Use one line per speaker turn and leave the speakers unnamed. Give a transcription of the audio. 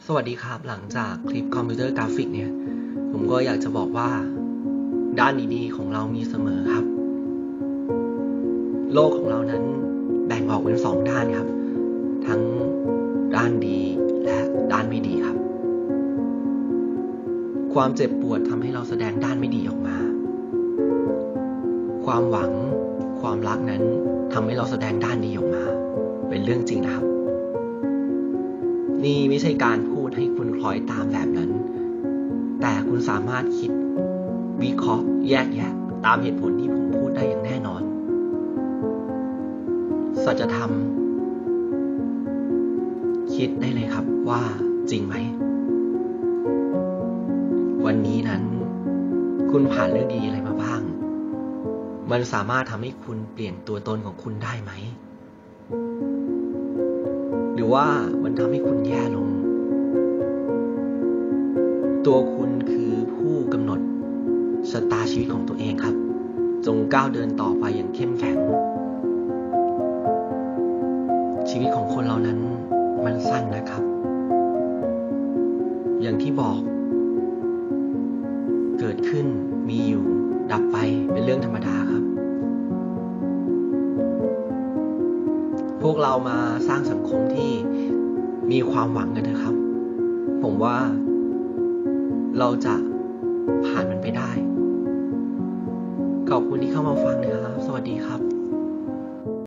สวัสดีครับหลังจากคลิปคอมพิวเตอร์กราฟิกเนี่ยผมก็อยากจะบอกว่าด้านดีๆของเรามีเสมอครับโลกของเรานั้นแบ่งออกเป็น2ด้านครับทั้งด้านดีและด้านไม่ดีครับความเจ็บปวดทำให้เราแสดงด้านไม่ดีออกมาความหวังความรักนั้นทำให้เราแสดงด้านดีออกมาเป็นเรื่องจริงนะครับนี่ไม่ใช่การพูดให้คุณคล้อยตามแบบนั้นแต่คุณสามารถคิดวิเคราะห์แยกแยะตามเหตุผลที่ผมพูดได้อย่างแน่นอนสัจธรรมคิดได้เลยครับว่าจริงไหมวันนี้นั้นคุณผ่านเรื่องดีอะไรมาบ้างมันสามารถทำให้คุณเปลี่ยนตัวตนของคุณได้ไหมหรือว่ามันทำให้คุณแย่ลงตัวคุณคือผู้กำหนดชะตาชีวิตของตัวเองครับจงก้าวเดินต่อไปอย่างเข้มแข็งชีวิตของคนเรานั้นมันสั้นนะครับอย่างที่บอกเกิดขึ้นมีอยู่ดับไปเป็นเรื่องธรรมดาครับพวกเรามาสร้างสังคมที่มีความหวังกันเถอะครับผมว่าเราจะผ่านมันไปได้ขอบคุณที่เข้ามาฟังนะครับสวัสดีครับ